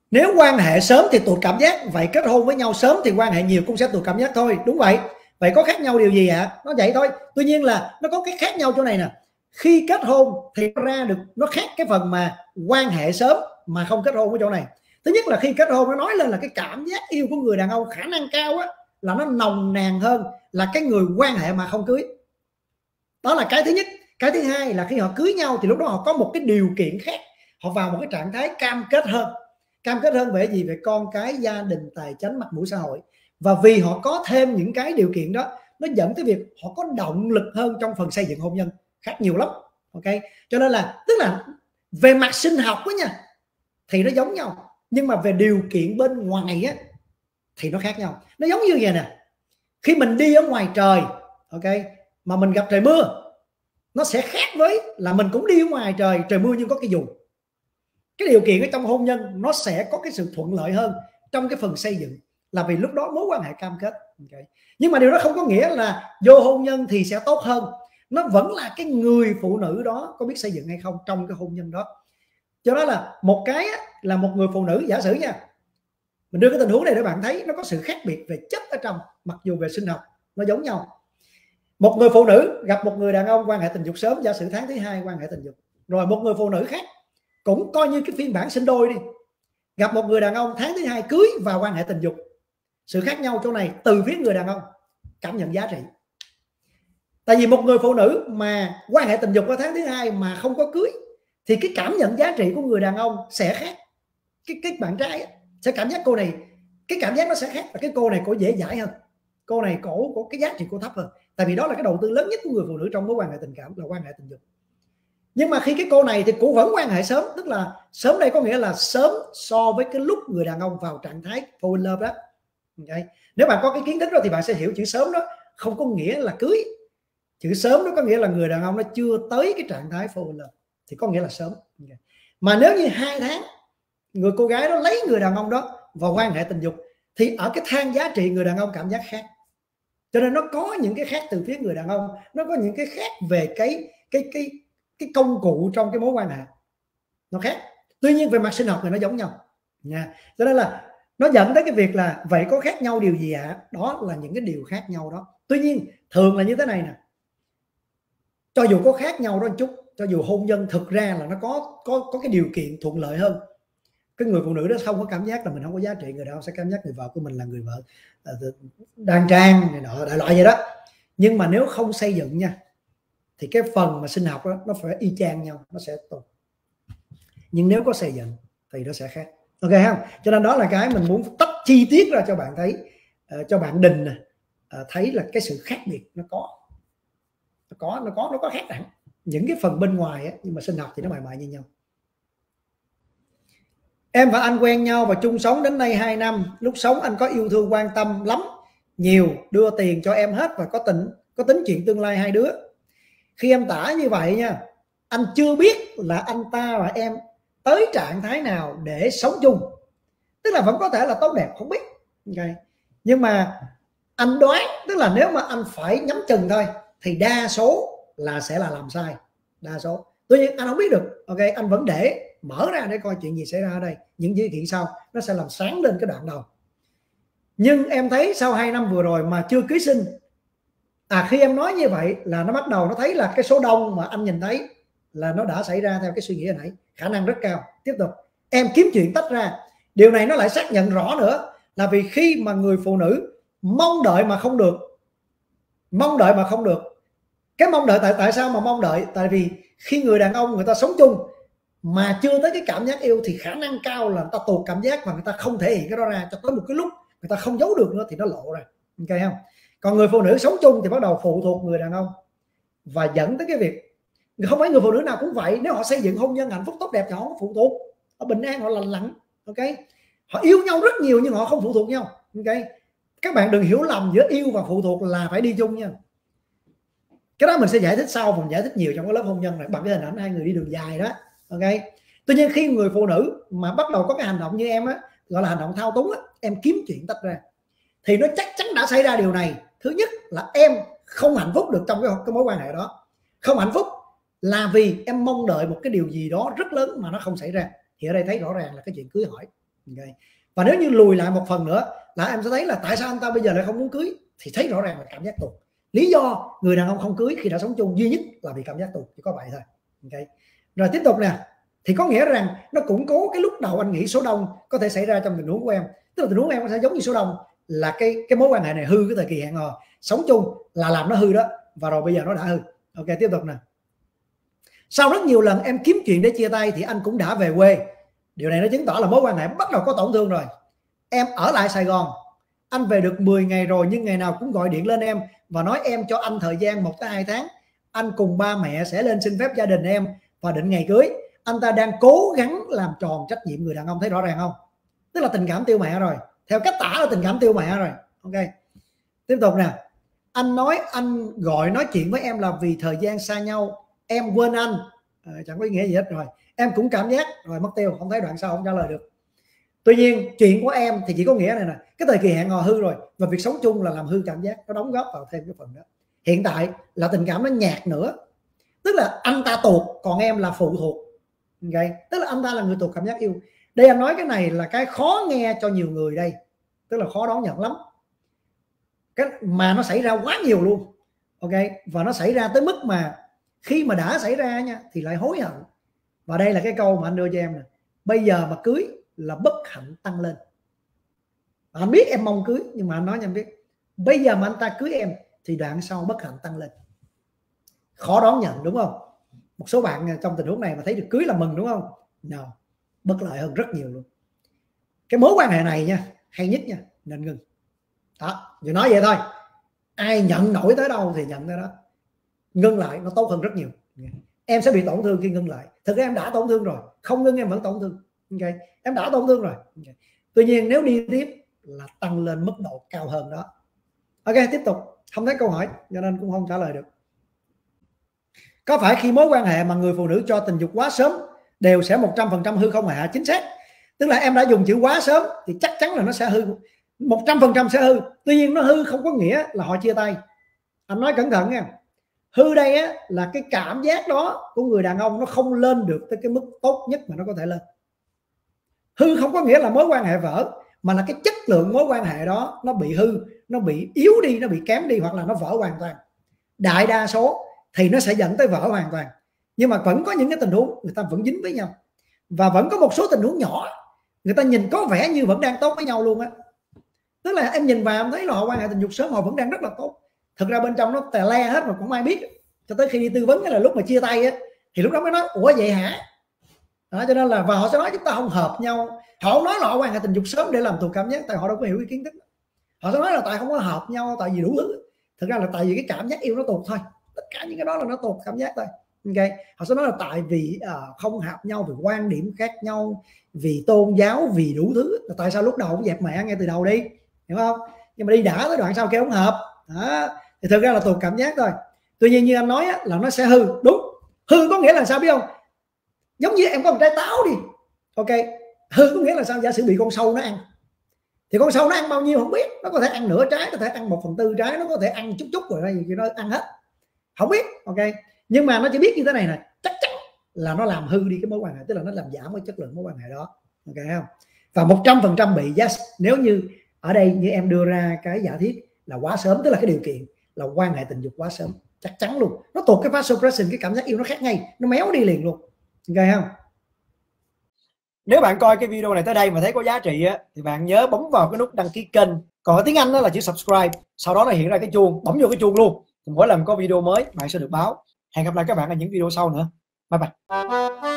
Nếu quan hệ sớm thì tụt cảm giác, vậy kết hôn với nhau sớm thì quan hệ nhiều cũng sẽ tụt cảm giác thôi. Đúng vậy. Vậy có khác nhau điều gì ạ? Nó vậy thôi. Tuy nhiên là nó có cái khác nhau chỗ này nè. Khi kết hôn thì nó ra được, nó khác cái phần mà quan hệ sớm mà không kết hôn ở chỗ này. Thứ nhất là khi kết hôn nó nói lên là cái cảm giác yêu của người đàn ông khả năng cao á, là nó nồng nàn hơn là cái người quan hệ mà không cưới. Đó là cái thứ nhất. Cái thứ hai là khi họ cưới nhau thì lúc đó họ có một cái điều kiện khác, họ vào một cái trạng thái cam kết hơn. Cam kết hơn về gì? Về con cái, gia đình, tài chính, mặt mũi xã hội. Và vì họ có thêm những cái điều kiện đó, nó dẫn tới việc họ có động lực hơn trong phần xây dựng hôn nhân, khác nhiều lắm. Ok, cho nên là tức là về mặt sinh học đó nha thì nó giống nhau, nhưng mà về điều kiện bên ngoài á thì nó khác nhau. Nó giống như vậy nè, khi mình đi ở ngoài trời, ok, mà mình gặp trời mưa, nó sẽ khác với là mình cũng đi ở ngoài trời mưa nhưng có cái dù. Cái điều kiện ở trong hôn nhân nó sẽ có cái sự thuận lợi hơn trong cái phần xây dựng, là vì lúc đó mối quan hệ cam kết. Okay. Nhưng mà điều đó không có nghĩa là vô hôn nhân thì sẽ tốt hơn. Nó vẫn là cái người phụ nữ đó có biết xây dựng hay không trong cái hôn nhân đó. Cho đó là một cái là một người phụ nữ, giả sử nha, mình đưa cái tình huống này để bạn thấy nó có sự khác biệt về chất ở trong, mặc dù về sinh học nó giống nhau. Một người phụ nữ gặp một người đàn ông quan hệ tình dục sớm, giả sử tháng thứ 2 quan hệ tình dục. Rồi một người phụ nữ khác cũng coi như cái phiên bản sinh đôi đi, gặp một người đàn ông tháng thứ 2 cưới và quan hệ tình dục. Sự khác nhau chỗ này từ phía người đàn ông cảm nhận giá trị. Tại vì một người phụ nữ mà quan hệ tình dục vào tháng thứ 2 mà không có cưới thì cái cảm nhận giá trị của người đàn ông sẽ khác. Cái bạn trai sẽ cảm giác cô này, cái cảm giác nó sẽ khác, là cái cô này cổ dễ dãi hơn, cô này cổ cái giá trị cô thấp hơn. Tại vì đó là cái đầu tư lớn nhất của người phụ nữ trong mối quan hệ tình cảm là quan hệ tình dục. Nhưng mà khi cái cô này thì cũng vẫn quan hệ sớm, tức là sớm đây có nghĩa là sớm so với cái lúc người đàn ông vào trạng thái fall in love đó. Okay. Nếu bạn có cái kiến thức đó thì bạn sẽ hiểu chữ sớm đó không có nghĩa là cưới. Chữ sớm đó có nghĩa là người đàn ông nó chưa tới cái trạng thái fall in love thì có nghĩa là sớm. Okay. Mà nếu như 2 tháng người cô gái đó lấy người đàn ông đó vào quan hệ tình dục thì ở cái thang giá trị người đàn ông cảm giác khác. Cho nên nó có những cái khác từ phía người đàn ông, nó có những cái khác về cái công cụ trong cái mối quan hệ nó khác. Tuy nhiên về mặt sinh học thì nó giống nhau nha. Cho nên là nó dẫn tới cái việc là vậy có khác nhau điều gì ạ? Đó là những cái điều khác nhau đó. Tuy nhiên thường là như thế này nè, cho dù có khác nhau đó một chút, cho dù hôn nhân thực ra là nó có cái điều kiện thuận lợi hơn, cái người phụ nữ đó không có cảm giác là mình không có giá trị, người đàn ông sẽ cảm giác người vợ của mình là người vợ đoan trang này nọ đại loại vậy đó. Nhưng mà nếu không xây dựng nha thì cái phần mà sinh học đó nó phải y chang nhau, nó sẽ tốt. Nhưng nếu có xây dựng thì nó sẽ khác. Ok không? Cho nên đó là cái mình muốn tách chi tiết ra cho bạn thấy, cho bạn Đình thấy là cái sự khác biệt nó có khác hẳn những cái phần bên ngoài ấy, nhưng mà sinh học thì nó mày mày như nhau. Em và anh quen nhau và chung sống đến nay 2 năm. Lúc sống anh có yêu thương quan tâm lắm, nhiều, đưa tiền cho em hết và có tính chuyện tương lai hai đứa. Khi em tả như vậy nha, anh chưa biết là anh ta và em tới trạng thái nào để sống chung. Tức là vẫn có thể là tốt đẹp, không biết. Okay. Nhưng mà anh đoán, tức là nếu mà anh phải nhắm chừng thôi thì đa số là sẽ là làm sai, đa số. Tuy nhiên anh không biết được. Ok, anh vẫn để mở ra để coi chuyện gì xảy ra ở đây. Những dữ kiện sau nó sẽ làm sáng lên cái đoạn đầu. Nhưng em thấy sau 2 năm vừa rồi mà chưa cưới xin, khi em nói như vậy là nó bắt đầu nó thấy là cái số đông mà anh nhìn thấy là nó đã xảy ra theo cái suy nghĩ hồi nãy, khả năng rất cao. Tiếp tục em kiếm chuyện tách ra. Điều này nó lại xác nhận rõ nữa là vì khi mà người phụ nữ mong đợi mà không được, cái mong đợi tại sao mà mong đợi? Tại vì khi người đàn ông người ta sống chung mà chưa tới cái cảm giác yêu thì khả năng cao là người ta tụt cảm giác và người ta không thể hiện cái đó ra cho tới một cái lúc người ta không giấu được nữa thì nó lộ ra. Ok không? Còn người phụ nữ sống chung thì bắt đầu phụ thuộc người đàn ông và dẫn tới cái việc không phải người phụ nữ nào cũng vậy. Nếu họ xây dựng hôn nhân hạnh phúc tốt đẹp thì họ không phụ thuộc, họ bình an, họ lành lặn. Ok, họ yêu nhau rất nhiều nhưng họ không phụ thuộc nhau. Ok, các bạn đừng hiểu lầm giữa yêu và phụ thuộc là phải đi chung nha. Cái đó mình sẽ giải thích sau, mình giải thích nhiều trong cái lớp hôn nhân này bằng cái hình ảnh hai người đi đường dài đó. Ok, tuy nhiên khi người phụ nữ mà bắt đầu có cái hành động như em á, gọi là hành động thao túng á, em kiếm chuyện tách ra thì nó chắc chắn đã xảy ra điều này. Thứ nhất là em không hạnh phúc được trong cái mối quan hệ đó. Không hạnh phúc là vì em mong đợi một cái điều gì đó rất lớn mà nó không xảy ra. Thì ở đây thấy rõ ràng là cái chuyện cưới hỏi. Okay. Và nếu như lùi lại một phần nữa là em sẽ thấy là tại sao anh ta bây giờ lại không muốn cưới, thì thấy rõ ràng là cảm giác tụt. Lý do người đàn ông không cưới khi đã sống chung duy nhất là vì cảm giác tụt, chỉ có vậy thôi. Okay. Rồi tiếp tục nè, thì có nghĩa rằng nó củng cố cái lúc đầu anh nghĩ số đông có thể xảy ra trong tình huống của em. Tức là tình huống của em sẽ giống như số đông, là cái mối quan hệ này hư cái thời kỳ hẹn hò, sống chung là làm nó hư đó, và rồi bây giờ nó đã hư. Ok, tiếp tục nè. Sau rất nhiều lần em kiếm chuyện để chia tay thì anh cũng đã về quê. Điều này nó chứng tỏ là mối quan hệ bắt đầu có tổn thương rồi. Em ở lại Sài Gòn, anh về được 10 ngày rồi nhưng ngày nào cũng gọi điện lên em và nói em cho anh thời gian 1 tới 2 tháng, anh cùng ba mẹ sẽ lên xin phép gia đình em và định ngày cưới. Anh ta đang cố gắng làm tròn trách nhiệm người đàn ông, thấy rõ ràng không? Tức là tình cảm tiêu mẹ rồi, theo cách tả là tình cảm tiêu mẹ rồi. Ok, tiếp tục nè. Anh nói anh gọi nói chuyện với em là vì thời gian xa nhau, em quên anh. Chẳng có ý nghĩa gì hết rồi. Em cũng cảm giác rồi mất tiêu, không thấy đoạn sau không trả lời được. Tuy nhiên chuyện của em thì chỉ có nghĩa này nè, cái thời kỳ hẹn hò hư rồi và việc sống chung là làm hư cảm giác, nó đóng góp vào thêm cái phần đó. Hiện tại là tình cảm nó nhạt nữa, tức là anh ta tuột còn em là phụ thuộc. Okay. Tức là anh ta là người tuột cảm giác yêu. Đây em nói cái này là cái khó nghe cho nhiều người đây, tức là khó đón nhận lắm, cái mà nó xảy ra quá nhiều luôn. Ok, và nó xảy ra tới mức mà khi mà đã xảy ra nha thì lại hối hận. Và đây là cái câu mà anh đưa cho em nè: bây giờ mà cưới là bất hạnh tăng lên. Anh biết em mong cưới, nhưng mà anh nói cho em biết, bây giờ mà anh ta cưới em thì đoạn sau bất hạnh tăng lên. Khó đón nhận đúng không? Một số bạn trong tình huống này mà thấy được cưới là mừng đúng không? No, bất lợi hơn rất nhiều luôn. Cái mối quan hệ này nha, hay nhất nha, nên ngừng. Đó, vừa nói vậy thôi. Ai nhận nổi tới đâu thì nhận tới đó. Ngưng lại nó tốt hơn rất nhiều. Em sẽ bị tổn thương khi ngưng lại. Thực ra em đã tổn thương rồi, không ngưng em vẫn tổn thương. Okay. Em đã tổn thương rồi. Okay. Tuy nhiên nếu đi tiếp là tăng lên mức độ cao hơn đó. Ok, tiếp tục. Không thấy câu hỏi cho nên cũng không trả lời được. Có phải khi mối quan hệ mà người phụ nữ cho tình dục quá sớm đều sẽ 100% hư không ạ? Chính xác. Tức là em đã dùng chữ quá sớm thì chắc chắn là nó sẽ hư, 100% sẽ hư. Tuy nhiên nó hư không có nghĩa là họ chia tay. Anh nói cẩn thận nha. Hư đây á, là cái cảm giác đó của người đàn ông nó không lên được tới cái mức tốt nhất mà nó có thể lên. Hư không có nghĩa là mối quan hệ vỡ, mà là cái chất lượng mối quan hệ đó nó bị hư, nó bị yếu đi, nó bị kém đi, hoặc là nó vỡ hoàn toàn. Đại đa số thì nó sẽ dẫn tới vỡ hoàn toàn. Nhưng mà vẫn có những cái tình huống người ta vẫn dính với nhau. Và vẫn có một số tình huống nhỏ người ta nhìn có vẻ như vẫn đang tốt với nhau luôn á. Tức là em nhìn vào em thấy là họ quan hệ tình dục sớm, họ vẫn đang rất là tốt. Thực ra bên trong nó tè le hết mà cũng ai biết. Cho tới khi đi tư vấn là lúc mà chia tay á, thì lúc đó mới nói ủa vậy hả? Đó, cho nên là và họ sẽ nói chúng ta không hợp nhau. Họ không nói là họ quan hệ tình dục sớm để làm tụt cảm giác, tại họ đâu có hiểu cái kiến thức. Họ sẽ nói là tại không có hợp nhau, tại vì đủ thứ. Thực ra là tại vì cái cảm giác yêu nó tụt thôi. Tất cả những cái đó là nó tụt cảm giác thôi. Ok, họ sẽ nói là tại vì không hợp nhau, vì quan điểm khác nhau, vì tôn giáo, vì đủ thứ. Tại sao lúc đầu cũng dẹp mẹ ngay từ đầu đi, hiểu không? Nhưng mà đi đã tới đoạn sau kêu không hợp đó, thì thực ra là tụt cảm giác thôi. Tuy nhiên như anh nói á, là nó sẽ hư. Đúng, hư có nghĩa là sao biết không? Giống như em có một trái táo đi, ok, hư có nghĩa là sao? Giả sử bị con sâu nó ăn, thì con sâu nó ăn bao nhiêu không biết, nó có thể ăn nửa trái, có thể ăn 1/4 trái, nó có thể ăn chút chút rồi đây thì nó ăn hết, không biết. Ok, nhưng mà nó chỉ biết như thế này nè, chắc chắn là nó làm hư đi cái mối quan hệ, tức là nó làm giảm cái chất lượng mối quan hệ đó. Ok không? Và 100% bị yes nếu như ở đây như em đưa ra cái giả thiết là quá sớm, tức là cái điều kiện là quan hệ tình dục quá sớm, chắc chắn luôn nó tụt cái vasopressin, cái cảm giác yêu nó khác ngay, nó méo đi liền luôn. Ok không? Nếu bạn coi cái video này tới đây mà thấy có giá trị á, thì bạn nhớ bấm vào cái nút đăng ký kênh. Còn ở tiếng Anh đó là chữ subscribe, sau đó nó hiện ra cái chuông, bấm vô cái chuông luôn. Thì mỗi lần có video mới bạn sẽ được báo. Hẹn gặp lại các bạn ở những video sau nữa. Bye bye.